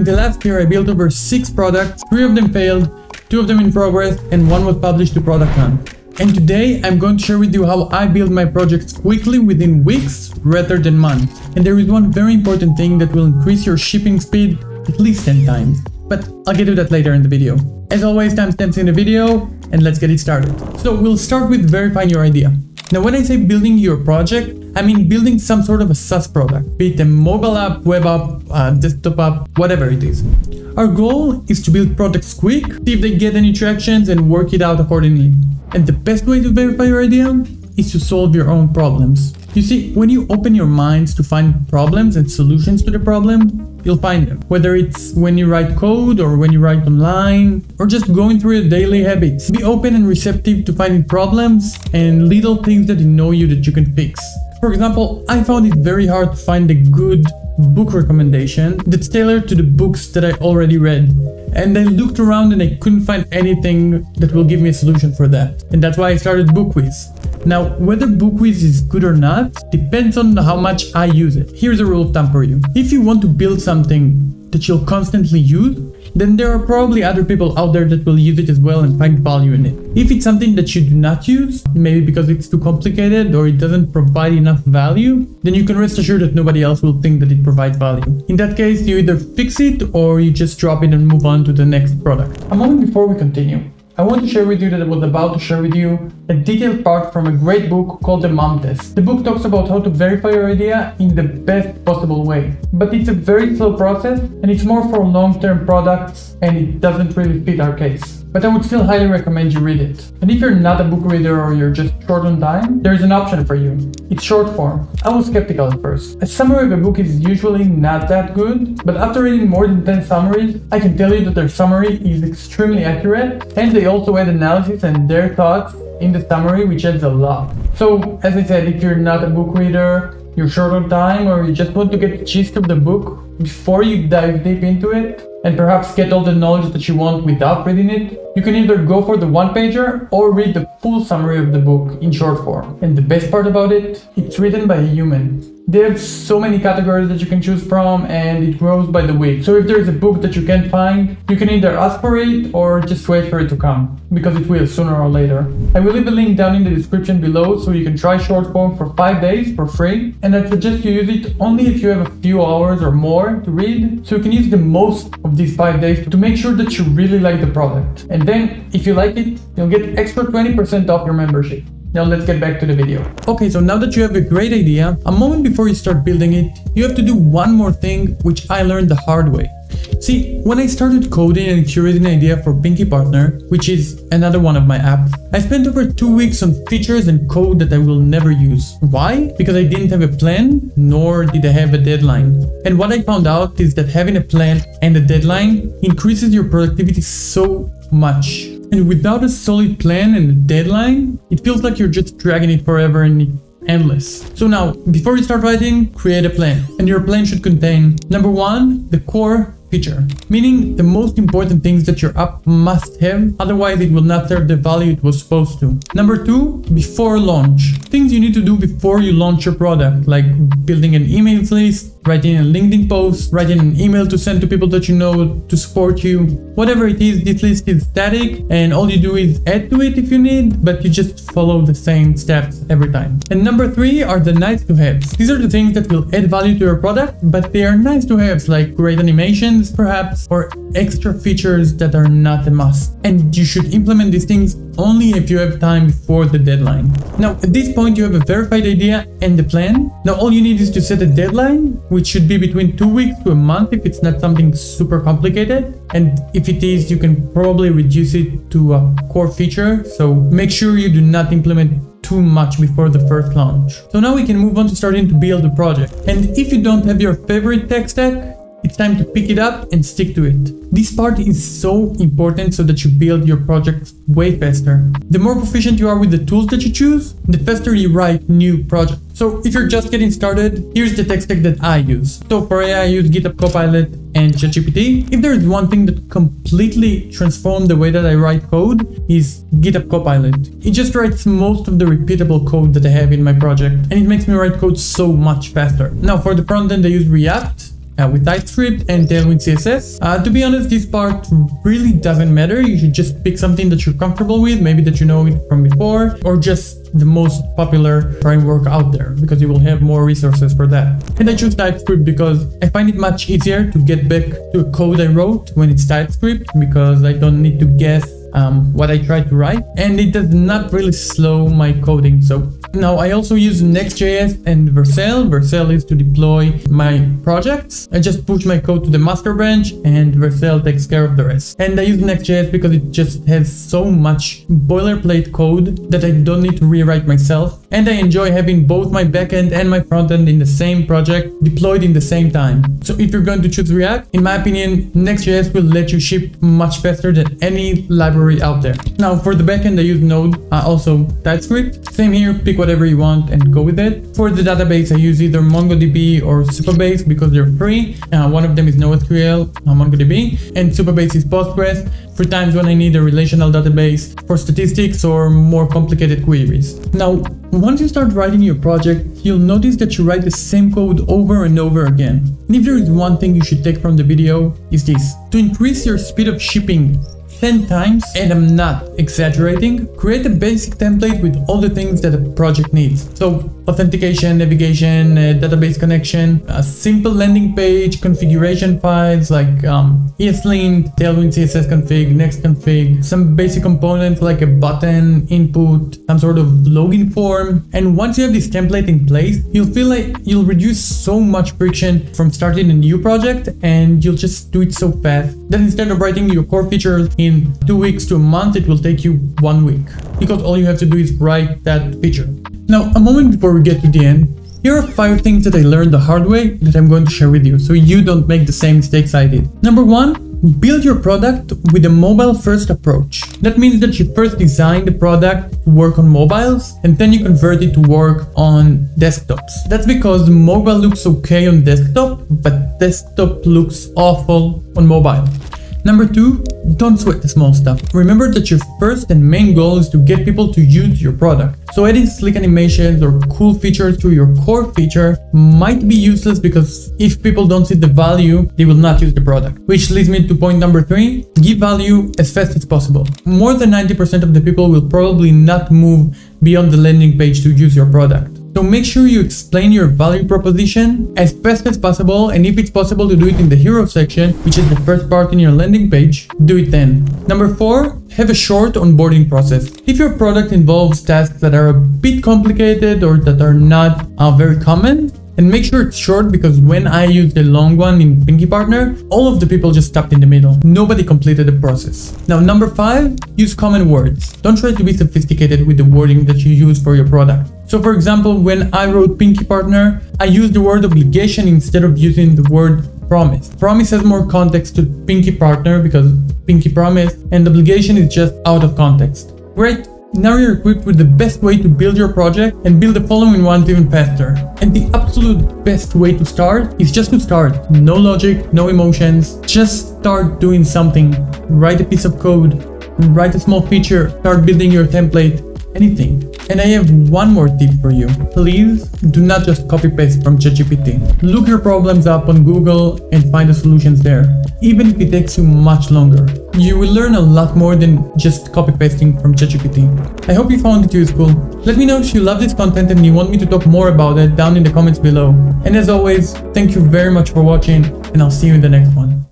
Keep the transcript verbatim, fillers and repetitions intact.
In the last year, I built over six products, three of them failed, two of them in progress, and one was published to product hunt. And today, I'm going to share with you how I build my projects quickly within weeks rather than months. And there is one very important thing that will increase your shipping speed at least ten times. But I'll get to that later in the video. As always, timestamps in the video, and let's get it started. So we'll start with verifying your idea. Now, when I say building your project, I mean building some sort of a SaaS product, be it a mobile app, web app, uh, desktop app, whatever it is. Our goal is to build products quick, see if they get any tractions, and work it out accordingly. And the best way to verify your idea is to solve your own problems. You see, when you open your minds to find problems and solutions to the problem, you'll find them. Whether it's when you write code or when you write online or just going through your daily habits. Be open and receptive to finding problems and little things that annoy you that you can fix. For example, I found it very hard to find a good book recommendation that's tailored to the books that I already read. And I looked around and I couldn't find anything that will give me a solution for that. And that's why I started BookWiz. Now, whether BookWiz is good or not depends on how much I use it. Here's a rule of thumb for you. If you want to build something that you'll constantly use, then there are probably other people out there that will use it as well and find value in it. If it's something that you do not use, maybe because it's too complicated or it doesn't provide enough value, then you can rest assured that nobody else will think that it provides value. In that case, you either fix it or you just drop it and move on to the next product. A moment before we continue, I want to share with you that I was about to share with you a detailed part from a great book called The Mom Test. The book talks about how to verify your idea in the best possible way. But it's a very slow process and it's more for long-term products and it doesn't really fit our case. But I would still highly recommend you read it. And if you're not a book reader or you're just short on time, there's an option for you. It's Shortform. I was skeptical at first. A summary of a book is usually not that good, but after reading more than ten summaries, I can tell you that their summary is extremely accurate, and they also add analysis and their thoughts in the summary, which adds a lot. So, as I said, if you're not a book reader, you're short on time, or you just want to get the gist of the book before you dive deep into it, and perhaps get all the knowledge that you want without reading it, you can either go for the one-pager or read the full summary of the book in short form. And the best part about it, it's written by a human. They have so many categories that you can choose from and it grows by the week. So if there is a book that you can't find, you can either ask for it or just wait for it to come, because it will sooner or later. I will leave a link down in the description below so you can try Shortform for five days for free. And I suggest you use it only if you have a few hours or more to read, so you can use the most of these five days to make sure that you really like the product. And then, if you like it, you'll get extra twenty percent off your membership. Now let's get back to the video. Okay, so now that you have a great idea, a moment before you start building it, you have to do one more thing, which I learned the hard way. See, when I started coding and curating an idea for Pinky Partner, which is another one of my apps, I spent over two weeks on features and code that I will never use. Why? Because I didn't have a plan, nor did I have a deadline. And what I found out is that having a plan and a deadline increases your productivity so much. And without a solid plan and a deadline, it feels like you're just dragging it forever and it's endless. So now, before you start writing, create a plan. And your plan should contain, number one, the core feature, meaning the most important things that your app must have, otherwise it will not serve the value it was supposed to. Number two, before launch, things you need to do before you launch your product, like building an emails list, writing a LinkedIn post, writing an email to send to people that you know to support you. Whatever it is, this list is static and all you do is add to it if you need, but you just follow the same steps every time. And number three are the nice to haves. These are the things that will add value to your product, but they are nice to haves, like great animations perhaps, or extra features that are not a must. And you should implement these things only if you have time before the deadline. Now, at this point, you have a verified idea and the plan. Now, all you need is to set a deadline, which should be between two weeks to a month if it's not something super complicated. And if it is, you can probably reduce it to a core feature. So make sure you do not implement too much before the first launch. So now we can move on to starting to build the project. And if you don't have your favorite tech stack, it's time to pick it up and stick to it. This part is so important so that you build your project way faster. The more proficient you are with the tools that you choose, the faster you write new projects. So if you're just getting started, here's the tech stack that I use. So for A I, I use GitHub Copilot and ChatGPT. If there is one thing that completely transformed the way that I write code, is GitHub Copilot. It just writes most of the repeatable code that I have in my project, and it makes me write code so much faster. Now for the front end, I use React. uh, with TypeScript and Tailwind C S S. Uh, to be honest, this part really doesn't matter. You should just pick something that you're comfortable with, maybe that you know it from before, or just the most popular framework out there, because you will have more resources for that. And I choose TypeScript because I find it much easier to get back to a code I wrote when it's TypeScript, because I don't need to guess um, what I tried to write, and it does not really slow my coding. So now I also use Next.js and Vercel. Vercel is to deploy my projects. I just push my code to the master branch and Vercel takes care of the rest. And I use Next.js because it just has so much boilerplate code that I don't need to rewrite myself. And I enjoy having both my backend and my frontend in the same project deployed in the same time. So if you're going to choose React, in my opinion, Next.js will let you ship much faster than any library out there. Now for the backend, I use Node, uh, also TypeScript. Same here, pick whatever you want and go with it. For the database, I use either MongoDB or Supabase because they're free. Uh, one of them is NoSQL, uh, MongoDB, and Supabase is Postgres for times when I need a relational database for statistics or more complicated queries. Now, once you start writing your project, you'll notice that you write the same code over and over again. And if there is one thing you should take from the video, is this: to increase your speed of shipping ten times, and I'm not exaggerating, create a basic template with all the things that a project needs. So authentication, navigation, uh, database connection, a simple landing page, configuration files like um, ESLint, Tailwind C S S config, Next config, some basic components like a button, input, some sort of login form. And once you have this template in place, you'll feel like you'll reduce so much friction from starting a new project, and you'll just do it so fast that instead of writing your core features in two weeks to a month, it will take you one week, because all you have to do is write that feature. Now, a moment before we get to the end, here are five things that I learned the hard way that I'm going to share with you so you don't make the same mistakes I did. Number one, build your product with a mobile-first approach. That means that you first design the product to work on mobiles, and then you convert it to work on desktops. That's because mobile looks okay on desktop, but desktop looks awful on mobile. Number two, don't sweat the small stuff. Remember that your first and main goal is to get people to use your product. So adding slick animations or cool features to your core feature might be useless, because if people don't see the value, they will not use the product. Which leads me to point number three, give value as fast as possible. More than ninety percent of the people will probably not move beyond the landing page to use your product. So make sure you explain your value proposition as fast as possible, and if it's possible to do it in the hero section, which is the first part in your landing page, do it then. Number four, have a short onboarding process. If your product involves tasks that are a bit complicated or that are not uh, very common, and make sure it's short, because when I used the long one in Pinky Partner, all of the people just stopped in the middle. Nobody completed the process. Now, number five, use common words. Don't try to be sophisticated with the wording that you use for your product. So for example, when I wrote Pinky Partner, I used the word obligation instead of using the word promise. Promise has more context to Pinky Partner because Pinky promise, and obligation is just out of context. Great. Now you're equipped with the best way to build your project and build the following ones even faster. And the absolute best way to start is just to start. No logic, no emotions, just start doing something. Write a piece of code, write a small feature, start building your template, anything. And I have one more tip for you. Please do not just copy paste from ChatGPT. Look your problems up on Google and find the solutions there, even if it takes you much longer. You will learn a lot more than just copy pasting from ChatGPT. I hope you found it useful. Let me know if you love this content and you want me to talk more about it down in the comments below. And as always, thank you very much for watching, and I'll see you in the next one.